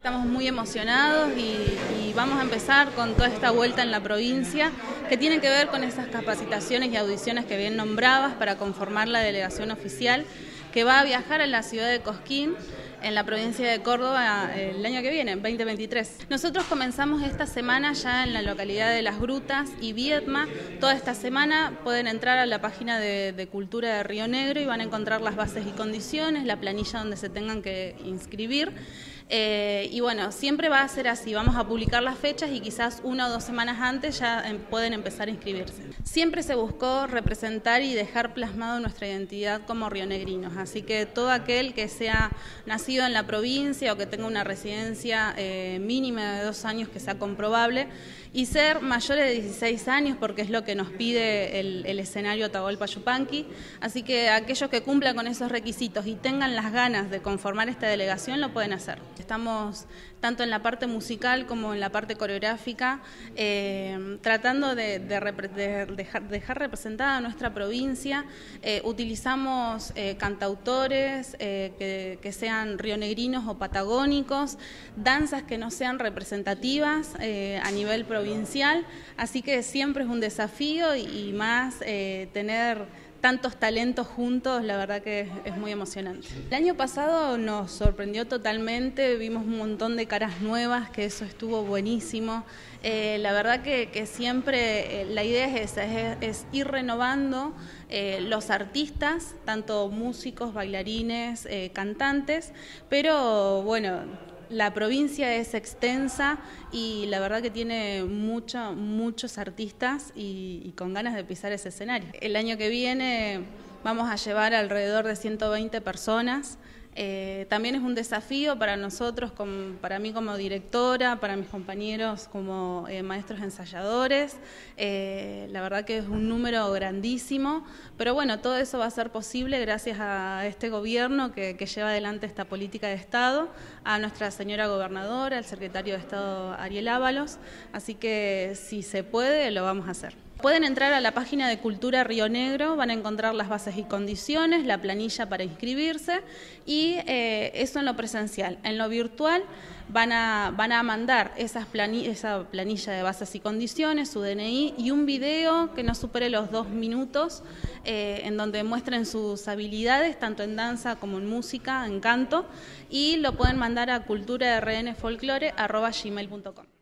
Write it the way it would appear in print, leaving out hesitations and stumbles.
Estamos muy emocionados y vamos a empezar con toda esta vuelta en la provincia que tiene que ver con esas capacitaciones y audiciones que bien nombrabas para conformar la delegación oficial que va a viajar a la ciudad de Cosquín, en la provincia de Córdoba, el año que viene, 2023. Nosotros comenzamos esta semana ya en la localidad de Las Grutas y Viedma. Toda esta semana pueden entrar a la página de Cultura de Río Negro y van a encontrar las bases y condiciones, la planilla donde se tengan que inscribir. Y bueno, siempre va a ser así, vamos a publicar las fechas y quizás 1 o 2 semanas antes ya pueden empezar a inscribirse. Siempre se buscó representar y dejar plasmado nuestra identidad como rionegrinos, así que todo aquel que sea nacido en la provincia o que tenga una residencia mínima de 2 años que sea comprobable y ser mayores de 16 años porque es lo que nos pide el escenario Atahualpa Yupanqui, así que aquellos que cumplan con esos requisitos y tengan las ganas de conformar esta delegación lo pueden hacer. Estamos tanto en la parte musical como en la parte coreográfica tratando de dejar representada a nuestra provincia. Utilizamos cantautores que sean rionegrinos o patagónicos, danzas que no sean representativas a nivel provincial, así que siempre es un desafío y más tener tantos talentos juntos, la verdad que es muy emocionante. El año pasado nos sorprendió totalmente, vimos un montón de caras nuevas, que eso estuvo buenísimo. La verdad que siempre la idea es esa, es ir renovando los artistas, tanto músicos, bailarines, cantantes, pero bueno, la provincia es extensa y la verdad que tiene muchos artistas y con ganas de pisar ese escenario. El año que viene vamos a llevar alrededor de 120 personas. También es un desafío para nosotros, para mí como directora, para mis compañeros como maestros ensayadores. La verdad que es un número grandísimo, pero bueno, todo eso va a ser posible gracias a este gobierno que lleva adelante esta política de Estado, a nuestra señora gobernadora, al secretario de Estado Ariel Ábalos, así que si se puede lo vamos a hacer. Pueden entrar a la página de Cultura Río Negro, van a encontrar las bases y condiciones, la planilla para inscribirse y eso en lo presencial. En lo virtual van a mandar esa planilla de bases y condiciones, su DNI y un video que no supere los 2 minutos en donde muestren sus habilidades tanto en danza como en música, en canto, y lo pueden mandar a culturarnfolklore@gmail.com.